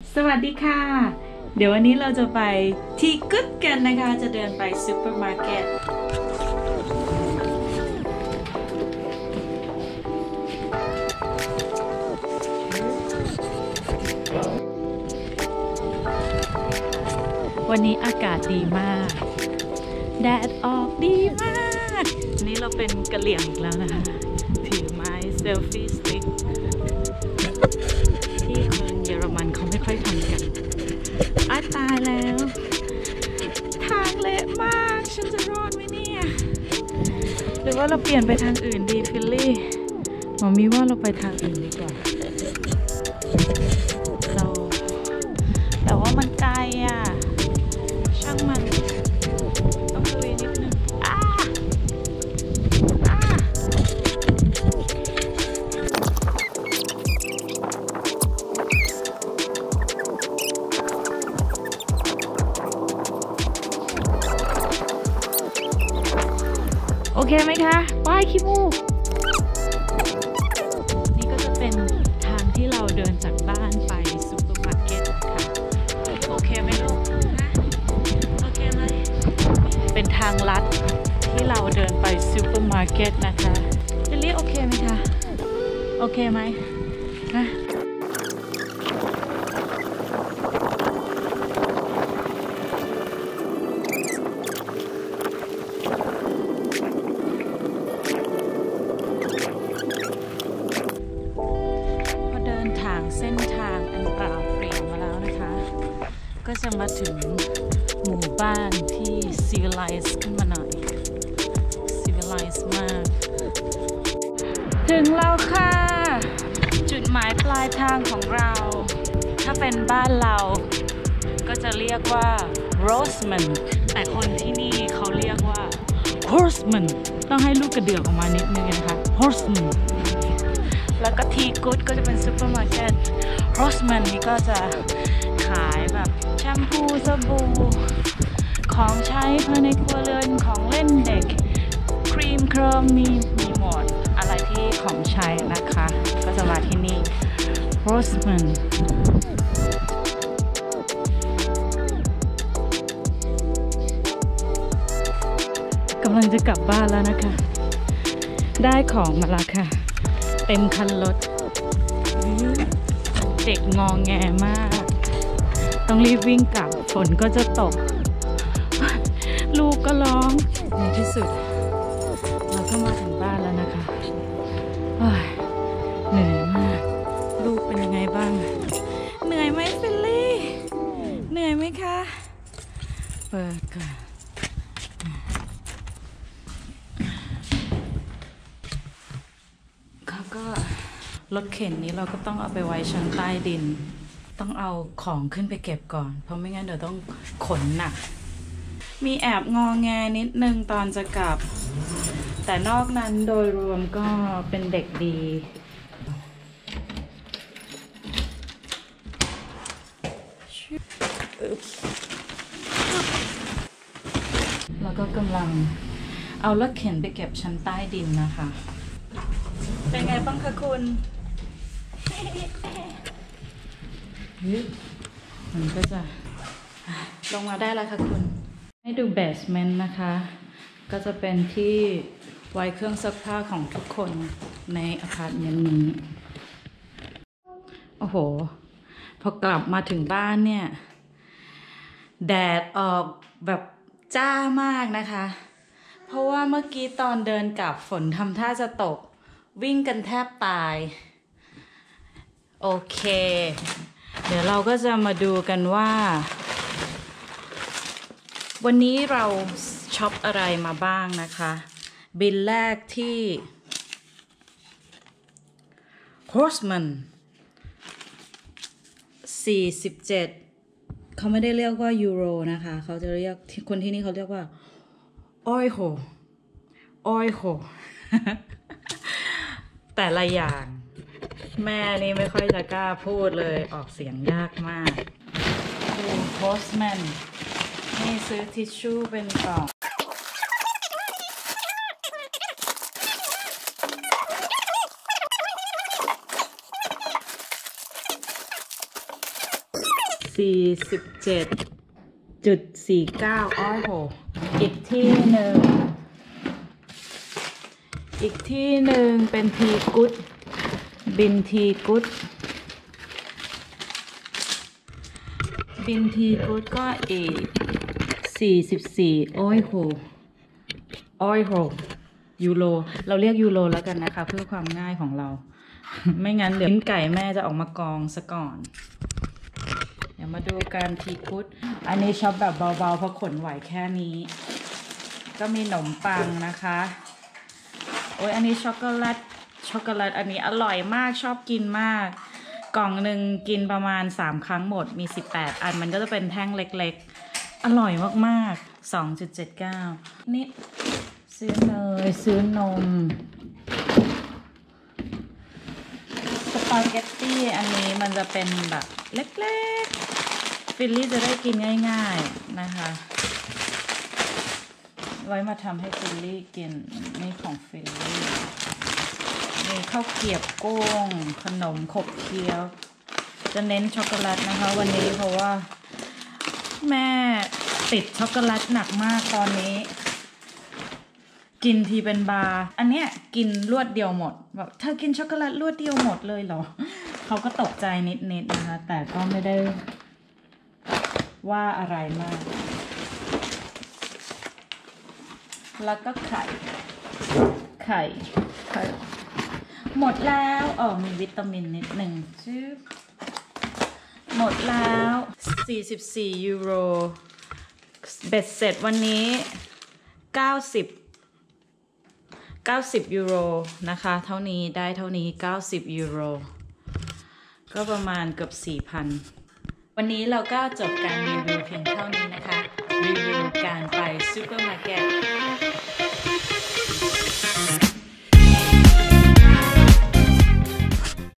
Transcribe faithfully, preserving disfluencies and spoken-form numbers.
สวัสดีค่ะเดี๋ยววันนี้เราจะไปที่กุ๊ดกันนะคะจะเดินไปซูเปอร์มาร์เก็ตวันนี้อากาศดีมากแดดออกดีมากนี่เราเป็นกะเหรี่ยงอีกแล้วนะคะถือไม้เซลฟี่สติ๊กที่คนเยอรมันเขาไม่ค่อยทำกันอ้ายตายแล้วทางเละมากฉันจะรอดไหมเนี่ยหรือว่าเราเปลี่ยนไปทางอื่นดีฟิลลี่หมอมีว่าเราไปทางอื่นดีกว่าเราแต่ว่ามันไกลอ่ะช่างมันต้องลุยนิดนึงอ้าอ้าโอเคไหมคะป้ายขี้มูกนี่ก็จะเป็นทางที่เราเดินจากบ้านไปซูเปอร์มาร์เก็ตนะคะโอเคไหมลูกนะโอเคไหมเป็นทางลัดที่เราเดินไปซูเปอร์มาร์เก็ตนะคะจะเรียกโอเคไหมคะโอเคไหมนะเส้นทางอันเปล่าเปลี่ยวมาแล้วนะคะก็จะมาถึงหมู่บ้านที่ civilized ขึ้นมาหน่อย civilized มากถึงแล้วค่ะจุดหมายปลายทางของเราถ้าเป็นบ้านเราก็จะเรียกว่า Roseman แต่คนที่นี่เขาเรียกว่า Horseman ต้องให้ลูกกระเดือกออกมานิดนึงนะคะ Horsemanแล้วก็ทีกู๊ดก็จะเป็นซูเปอร์มาร์เก็ตโรสแมนนี่ก็จะขายแบบแชมพูสบู่ของใช้ภายในครัวเรือนของเล่นเด็กครีมเครมมีมีหมดอะไรที่ของใช้นะคะก็จะมาที่นี่โรสแมนกำลังจะกลับบ้านแล้วนะคะได้ของมาแล้วค่ะเต็มคันรถเด็กงองแงมากต้องรีบวิ่งกลับฝนก็จะตกลูกก็ร้องในที่สุดเราก็มาถึงบ้านแล้วนะคะเหนื่อยมากลูกเป็นยังไงบ้างเหนื่อยไหมฟิลลี่เหนื่อยไหมคะเปิดก่อนก็รถเข็นนี้เราก็ต้องเอาไปไว้ชั้นใต้ดินต้องเอาของขึ้นไปเก็บก่อนเพราะไม่งั้นเดี๋ยวต้องขนหนักมีแอบงอแงนิดนึงตอนจะกลับแต่นอกนั้นโดยรวมก็เป็นเด็กดีแล้วก็กำลังเอารถเข็นไปเก็บชั้นใต้ดินนะคะเป็นไงบ้างคะคุณมันก็จะลงมาได้แล้วค่ะคุณให้ดูเบสเมนต์นะคะก็จะเป็นที่ไว้เครื่องซักผ้าของทุกคนในอพาร์ตเมนต์นี้โอ้โหพอกลับมาถึงบ้านเนี่ยแดดออกแบบจ้ามากนะคะเพราะว่าเมื่อกี้ตอนเดินกลับฝนทำท่าจะตกวิ่งกันแทบตายโอเคเดี๋ยวเราก็จะมาดูกันว่าวันนี้เราช็อปอะไรมาบ้างนะคะบิลแรกที่ Horseman สี่สิบเจ็ดเขาไม่ได้เรียกว่ายูโรนะคะเขาจะเรียกคนที่นี่เขาเรียกว่าออยโฮออยโฮแต่ละอย่างแม่นี่ไม่ค่อยจะกล้าพูดเลยออกเสียงยากมากดู Postman นี่ซื้อทิชชู่เป็นกล่องสี่สิบเจ็ดจุดสี่เก้าอ้อยโหอีกที่หนึ่งอีกที่หนึ่งเป็นทีกุ๊ดบินทีกุ๊ดบินทีกุ๊ดก็อีกสี่สิบสี่อ้อยโหอ้อยโหยูโรเราเรียกยูโรแล้วกันนะคะเพื่อความง่ายของเรา ไม่งั้นเดี๋ยวลิ้นไก่แม่จะออกมากองซะก่อนเดี๋ยวมาดูกันทีกุ๊ดอันนี้ช็อปแบบเบาๆเพราะขนไหวแค่นี้ก็มีขนมปังนะคะโอ้ยอันนี้ช็อกโกแลตช็อกโกแลตอันนี้อร่อยมากชอบกินมากกล่องหนึ่งกินประมาณสามครั้งหมดมีสิบแปดอันมันก็จะเป็นแท่งเล็กๆอร่อยมากๆ สองจุดเจ็ดเก้า นี่ซื้อเนยซื้อนมสปาเกตตี้อันนี้มันจะเป็นแบบเล็กๆฟิลลี่จะได้กินง่ายๆนะคะไว้มาทำให้ฟิลลี่กินนี่ของฟิลลี่นี่ข้าวเกรียบกุ้งขนมขบเคี้ยวจะเน้นช็อกโกแลตนะคะวันนี้เพราะว่าแม่ติดช็อกโกแลตหนักมากตอนนี้กินทีเป็นบาร์อันเนี้ยกินรวดเดียวหมดแบบเธอกินช็อกโกแลตรวดเดียวหมดเลยเหรอเขาก็ตกใจนิดๆนะคะแต่ก็ไม่ได้ว่าอะไรมากแล้วก็ไข่ไข่ไข่หมดแล้วอ๋อมีวิตามินนิดหนึ่งชื่อหมดแล้วสี่สิบสี่ยูโรเบ็ดเสร็จวันนี้เก้าสิบเก้าสิบยูโรนะคะเท่านี้ได้เท่านี้เก้าสิบยูโรก็ประมาณเกือบ สี่พัน วันนี้เราก็จบการรีวิวเพียงเท่า